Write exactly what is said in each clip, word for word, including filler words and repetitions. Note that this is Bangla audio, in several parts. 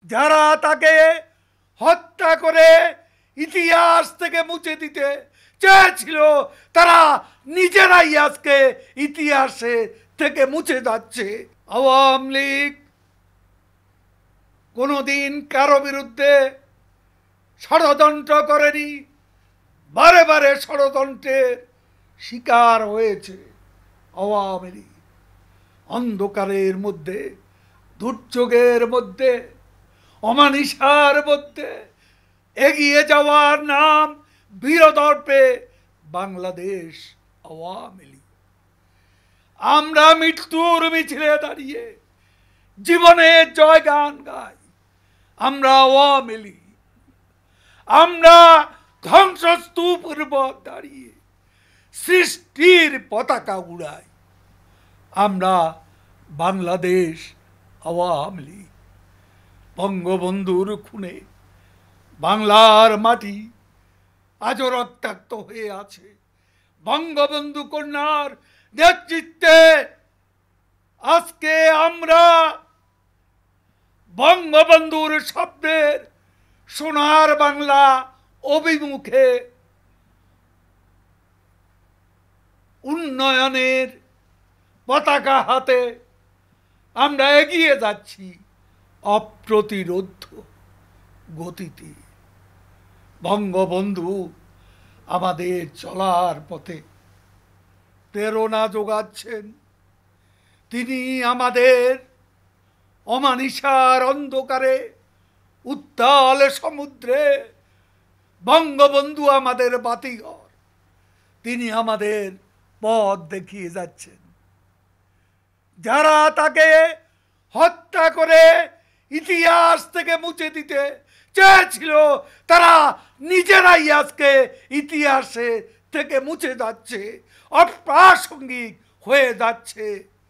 যারা তাকে হত্যা করে ইতিহাস থেকে মুছে দিতে চেয়েছিল তারা নিজেরাই আজকে ইতিহাসে থেকে মুছে যাচ্ছে। আওয়ামী লীগ কোনোদিন কারো বিরুদ্ধে ষড়যন্ত্র করেনি, বারে বারে ষড়যন্ত্রের শিকার হয়েছে আওয়ামী লীগ। অন্ধকারের মধ্যে, দুর্যোগের মধ্যে, অমানিসার মধ্যে এগিয়ে যাওয়ার নাম বীরদর্পে বাংলাদেশ আওয়ামী লীগ। আমরা মৃত্যুর মিছিলে দাঁড়িয়ে জীবনের জয়গান গাই। আমরা আওয়ামী লীগ। আমরা ধ্বংসস্তূপের উপর দাঁড়িয়ে সৃষ্টির পতাকা উড়াই। আমরা বাংলাদেশ আওয়ামী লীগ। বঙ্গবন্ধুর খুনে বাংলার মাটি আজও রক্তাক্ত হয়ে আছে। বঙ্গবন্ধু কন্যার নেতৃত্বে আজকে আমরা বঙ্গবন্ধুর স্বপ্নের সোনার বাংলা অভিমুখে উন্নয়নের পতাকা হাতে আমরা এগিয়ে যাচ্ছি অপ্রতিরোধ্য গতিতে। বঙ্গবন্ধু আমাদের চলার পথে প্রেরণা যোগাচ্ছেন। তিনি আমাদের অমানিসার অন্ধকারে উত্তাল সমুদ্রে বঙ্গবন্ধু আমাদের বাতিঘর। তিনি আমাদের পথ দেখিয়ে যাচ্ছেন। যারা তাকে হত্যা করে ইতিহাস থেকে মুছে দিতে চেয়েছিল তারা নিজেরাই আজকে ইতিহাসে থেকে মুছে যাচ্ছে, অপ্রাসঙ্গিক হয়ে যাচ্ছে।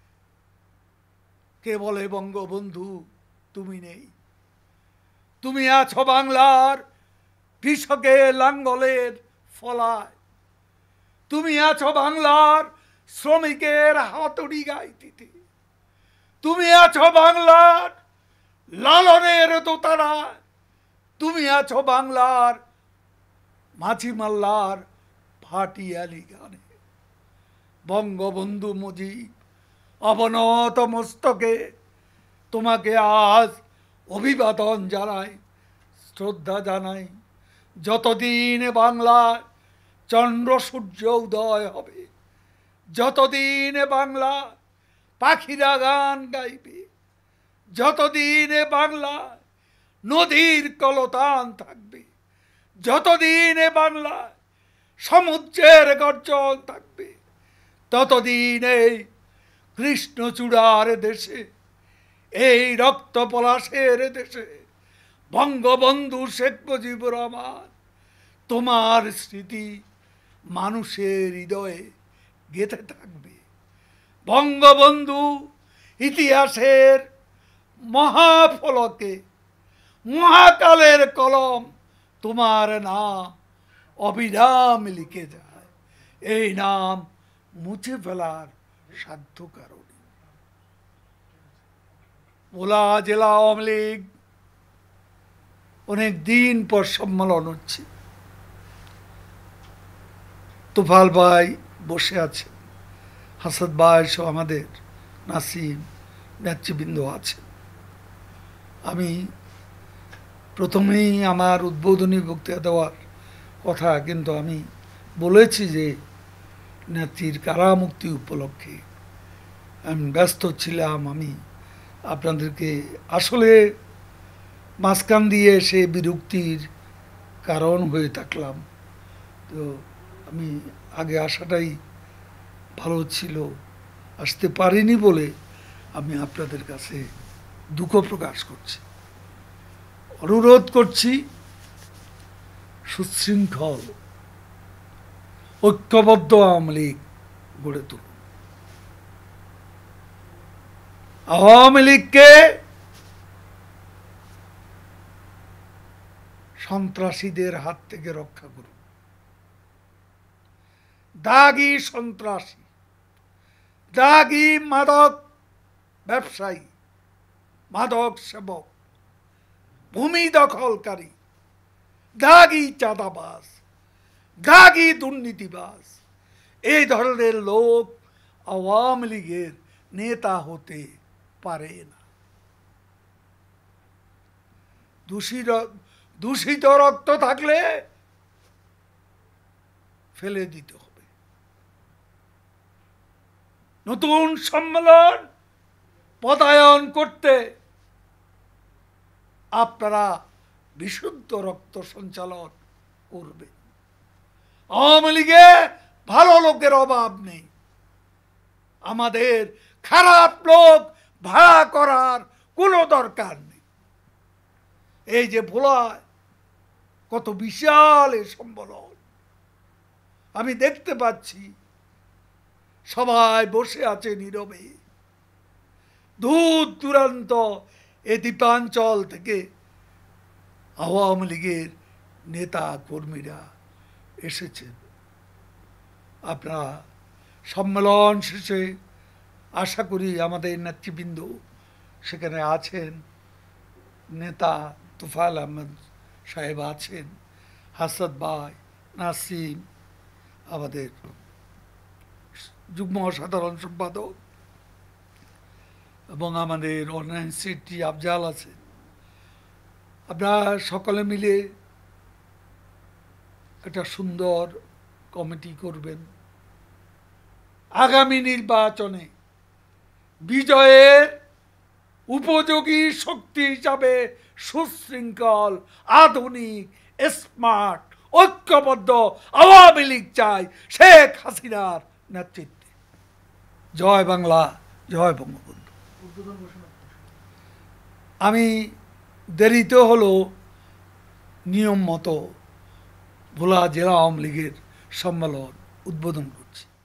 কে বলে বঙ্গবন্ধু তুমি নেই? তুমি আছো বাংলার কৃষকের লাঙ্গলের ফলায়, তুমি আছো বাংলার শ্রমিকের হাতুড়ি গাইতিতে, তুমি আছো বাংলার লালনের দোতারায়, তুমি আছো বাংলার মাঝি মাল্লার ভাটিয়ালি গানে। বঙ্গবন্ধু মুজিব অবনত মস্তকে তোমাকে আজ অভিবাদন জানাই, শ্রদ্ধা জানাই। যতদিন বাংলায় চন্দ্র সূর্য উদয় হবে, যতদিন বাংলা পাখিরা গান গাইবে, যতদিন বাংলা নদীর কলতান থাকবে, যতদিন বাংলা সমুদ্রের গর্জন থাকবে, ততদিন এই কৃষ্ণচূড়ার দেশে, এই রক্ত পলাশের দেশে বঙ্গবন্ধু শেখ মুজিবুর রহমান তোমার স্মৃতি মানুষের হৃদয়ে গেঁথে থাকবে। বঙ্গবন্ধু ইতিহাসের মহাফলকে, মহাকালের কলম তোমার নাম অবিরাম লিখে যায়। এই নাম মুছে ফেলার সাধ্য কারণ। ভোলা জেলা আওয়ামী লীগ অনেক দিন পর সম্মেলন হচ্ছে। তোফাল ভাই বসে আছে, হাসাদ ভাই সহ আমাদের নাসিম নেতৃবৃন্দ আছে। আমি প্রথমেই আমার উদ্বোধনী বক্তৃতা দেওয়ার কথা, কিন্তু আমি বলেছি যে নেত্রীর কারামুক্তি উপলক্ষে আমি ব্যস্ত ছিলাম। আমি আপনাদেরকে আসলে মাঝখান দিয়ে সে বিরক্তির কারণ হয়ে থাকলাম। তো আমি আগে আসাটাই ভালো ছিল, আসতে পারিনি বলে আমি আপনাদের কাছে দুঃখ প্রকাশ করছি। অনুরোধ করছি সুশৃঙ্খল ঐক্যবদ্ধ আওয়ামী লীগ গড়ে তুলুন। আওয়ামী লীগকে সন্ত্রাসীদের হাত থেকে রক্ষা করুন। দাগী সন্ত্রাসী, দাগী মাদক ব্যবসায়ী, মাদক সেবক, ভূমি দখলকারী, দাগি চাঁদাবাজ, দাগি দুর্নীতিবাজ, এই ধরনের লোক আওয়ামী লীগের নেতা হতে পারে না। দূষিত দূষিত রক্ত থাকলে ফেলে দিতে হবে। নতুন সম্মেলন পদায়ন করতে আপনারা বিশুদ্ধ রক্ত সঞ্চালন করবে। আওয়ামী লীগে ভালো লোকের অভাব নেই, আমাদের খারাপ লোক ভাড়া করার কোনো দরকার নেই। এই যে ভোলায় কত বিশাল এই সম্মেলন, আমি দেখতে পাচ্ছি সবাই বসে আছে নীরবে। দূর দূরান্ত এই দ্বীপাঞ্চল থেকে আওয়ামী লীগের নেতা কর্মীরা এসেছেন। আপনারা সম্মেলন শেষে আশা করি আমাদের নেতৃবৃন্দ সেখানে আছেন, নেতা তোফায়েল আহমেদ সাহেব আছেন, হাসাদ ভাই, নাসিম, আমাদের যুগ্ম সাধারণ সম্পাদক এবং আমাদের অনলাইন সেক্রেটারি আফজাল আছেন। আপনারা সকলে মিলে একটা সুন্দর কমিটি করবেন। আগামী নির্বাচনে বিজয়ের উপযোগী শক্তি হিসাবে সুশৃঙ্খল, আধুনিক, স্মার্ট, ঐক্যবদ্ধ আওয়ামী লীগ চাই শেখ হাসিনার নেতৃত্বে। জয় বাংলা, জয় বঙ্গবন্ধু। আমি দেরিতে হলো নিয়ম মতো ভোলা জেলা আওয়ামী লীগের সম্মেলন উদ্বোধন করছি।